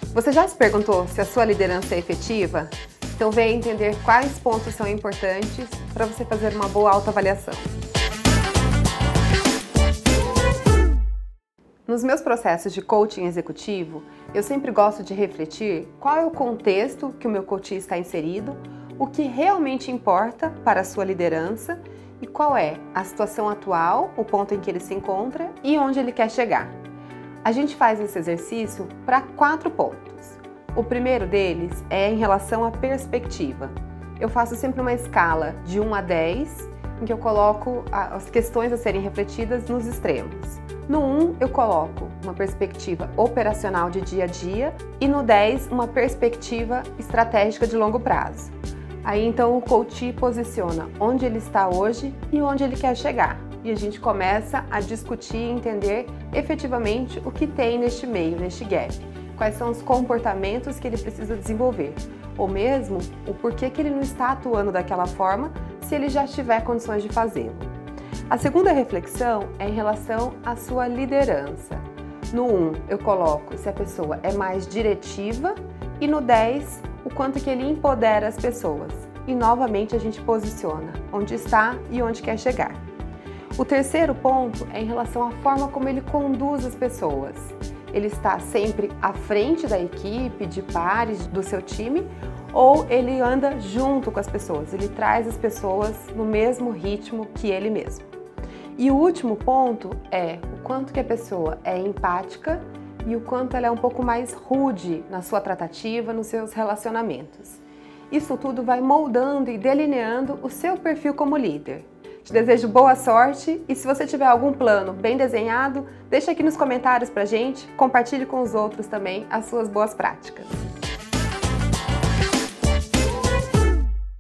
Você já se perguntou se a sua liderança é efetiva? Então venha entender quais pontos são importantes para você fazer uma boa autoavaliação. Nos meus processos de coaching executivo, eu sempre gosto de refletir qual é o contexto que o meu coach está inserido, o que realmente importa para a sua liderança e qual é a situação atual, o ponto em que ele se encontra e onde ele quer chegar. A gente faz esse exercício para 4 pontos. O primeiro deles é em relação à perspectiva. Eu faço sempre uma escala de 1 a 10, em que eu coloco as questões a serem refletidas nos extremos. No 1, eu coloco uma perspectiva operacional de dia a dia e no 10, uma perspectiva estratégica de longo prazo. Aí então o coach posiciona onde ele está hoje e onde ele quer chegar. E a gente começa a discutir e entender efetivamente o que tem neste meio, neste gap. Quais são os comportamentos que ele precisa desenvolver. Ou mesmo o porquê que ele não está atuando daquela forma se ele já tiver condições de fazê-lo. A segunda reflexão é em relação à sua liderança. No 1, eu coloco se a pessoa é mais diretiva e no 10, o quanto que ele empodera as pessoas. E novamente a gente posiciona onde está e onde quer chegar. O terceiro ponto é em relação à forma como ele conduz as pessoas. Ele está sempre à frente da equipe, de pares, do seu time, ou ele anda junto com as pessoas, ele traz as pessoas no mesmo ritmo que ele mesmo. E o último ponto é o quanto que a pessoa é empática e o quanto ela é um pouco mais rude na sua tratativa, nos seus relacionamentos. Isso tudo vai moldando e delineando o seu perfil como líder. Te desejo boa sorte e se você tiver algum plano bem desenhado, deixa aqui nos comentários pra gente, compartilhe com os outros também as suas boas práticas.